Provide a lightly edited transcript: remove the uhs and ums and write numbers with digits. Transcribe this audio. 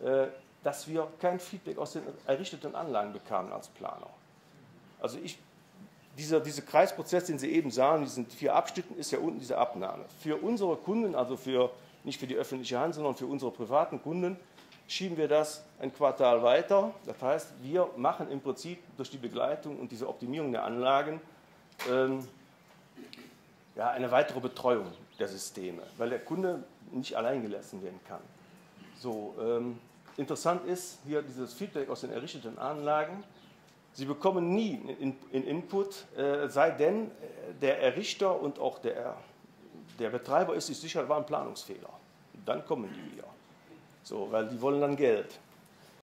dass wir kein Feedback aus den errichteten Anlagen bekamen als Planer. Also dieser Kreisprozess, den Sie eben sahen, in diesen 4 Abschnitten, ist ja unten diese Abnahme. Für unsere Kunden, also nicht für die öffentliche Hand, sondern für unsere privaten Kunden, schieben wir das ein Quartal weiter. Das heißt, wir machen im Prinzip durch die Begleitung und diese Optimierung der Anlagen eine weitere Betreuung der Systeme, weil der Kunde nicht allein gelassen werden kann. So, interessant ist hier dieses Feedback aus den errichteten Anlagen. Sie bekommen nie in Input, sei denn der Errichter und auch der Betreiber ist sich sicher, war ein Planungsfehler. Dann kommen die wieder. So, weil die wollen dann Geld.